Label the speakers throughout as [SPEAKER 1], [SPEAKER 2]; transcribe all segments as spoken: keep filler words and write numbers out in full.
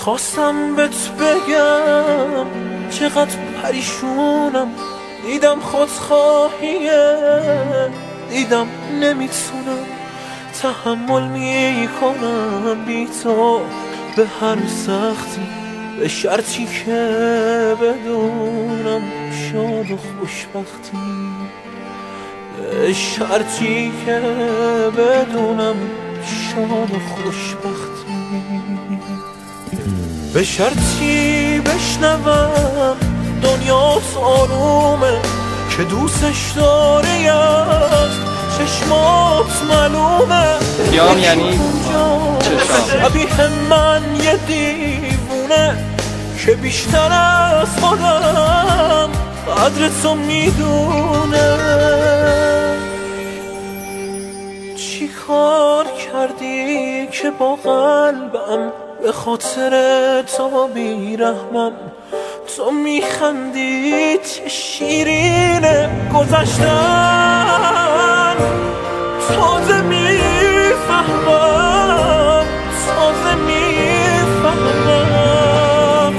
[SPEAKER 1] میخواستم بهت بگم چقدر پریشونم، دیدم خودخواهیه، دیدم نمیتونم تحمل میکنم بی تو به هر سختی، به شرطی که بدونم شاد و خوشبختی، به شرطی که بدونم شاد و خوشبختی، به شرطی بشنوم دنیات آرومه که دوستش داری، از چشمات معلومه
[SPEAKER 2] یام یعنی چشم
[SPEAKER 1] شبیه من یه دیوونه که بیشتر از خودم قدر تو میدونه. چی کار کردی که با قلبم به خاطر تو بیرحمم؟ تو میخندی چه شیرینه گذشتن، تازه میفهمم، تازه میفهمم.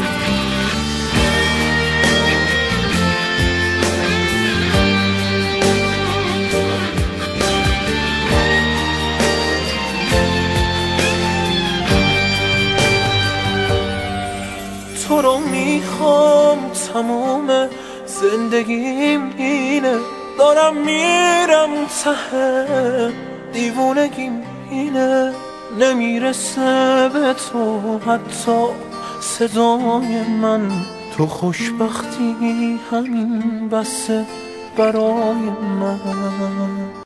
[SPEAKER 1] تو رو میخوام تموم زندگیم اینه، دارم میرم ته دیوونگیم اینه، نمیرسه به تو حتی صدای من، تو خوشبختی همین بسه برای من.